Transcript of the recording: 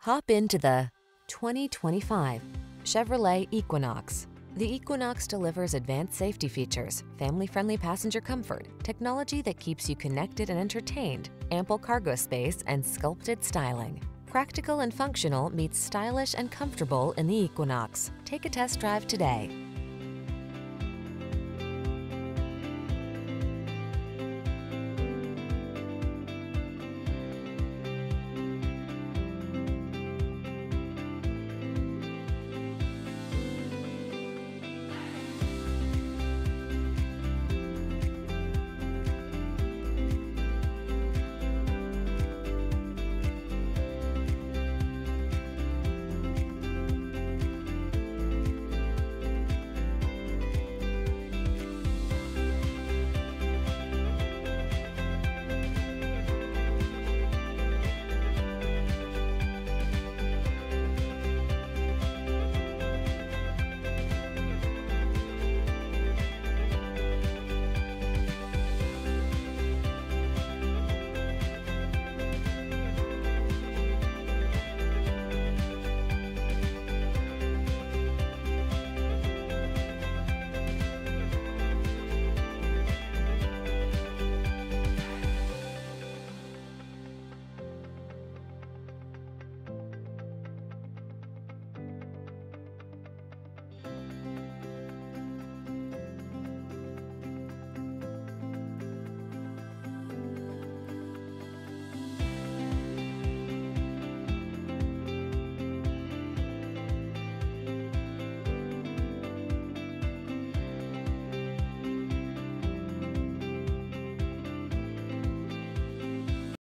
Hop into the 2025 Chevrolet Equinox. The Equinox delivers advanced safety features, family-friendly passenger comfort, technology that keeps you connected and entertained, ample cargo space, and sculpted styling. Practical and functional meets stylish and comfortable in the Equinox. Take a test drive today.